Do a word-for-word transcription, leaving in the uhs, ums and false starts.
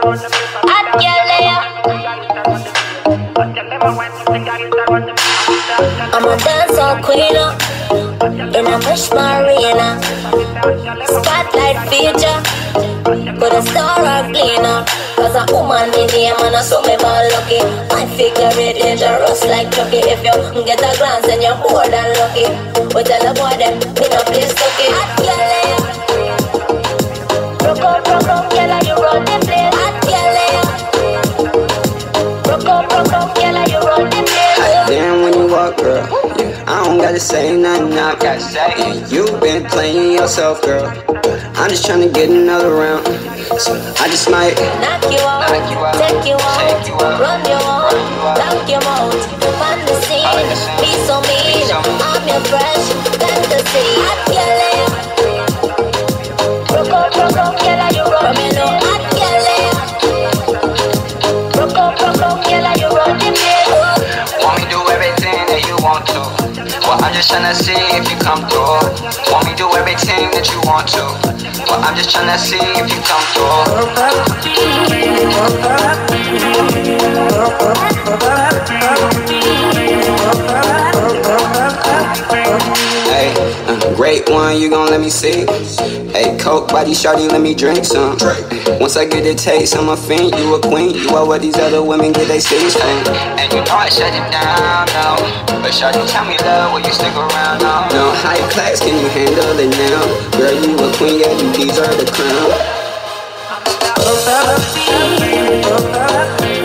Hot girl, I'm a dancehall queen, uh, in a bush marina. Spotlight feature, put a star or cleaner. Cause a woman in the man, so me ball lucky. My figure is dangerous like Chucky. If you get a glance, then you're more than lucky. But tell the boy them, me no play sucky. Hot girl, broke up, broke up, girl, you run the place. Hot girl, broke up, broke up, girl, you run the place. Hot damn when you walk, girl. Yeah, I don't gotta say nothing, I gotta say. Yeah, you been playing yourself, girl. I'm just tryna get another round, so I just might knock you out, knock you out, take you out, take you out, run you out, knock you out. Find the scene, be so mean. I'm your fresh fantasy. Hot girl, broke up, broke up, girl, you run me no. Hot girl, broke up, broke up, girl, you run the place. want me do everything that you want to. Well, I'm just tryna see if you come through. Want me do everything that you want to. Well, I'm just tryna see if you come through. Hey, uh, great one, you gon' let me see. Hey, Coke body shawty, let me drink some. Once I get a taste, I'm a fiend, you a queen. You are what these other women get they stage from. And you know I shut it down, no. But shawty, tell me love, will you stick around, no? No, high class, can you handle it now? Girl, you a queen, yeah, you deserve the crown.